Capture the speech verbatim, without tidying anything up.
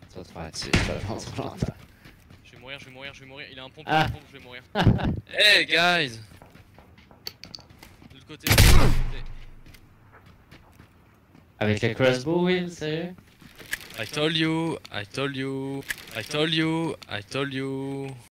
Ça va te faire attirer, je pense, trop longtemps. Je vais mourir, je vais mourir, je vais mourir. Il a un pompe, il Ah. a un pompe, je vais mourir. Hey guys! De l'autre côté, de l'autre côté. Avec le crossbow, Will, sérieux? I told you, I told you, I told you, I told you.